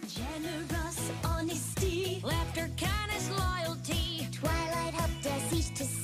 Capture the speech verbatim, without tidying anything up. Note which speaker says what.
Speaker 1: Generous honesty,
Speaker 2: laughter, kindness, loyalty.
Speaker 3: Twilight helped us each to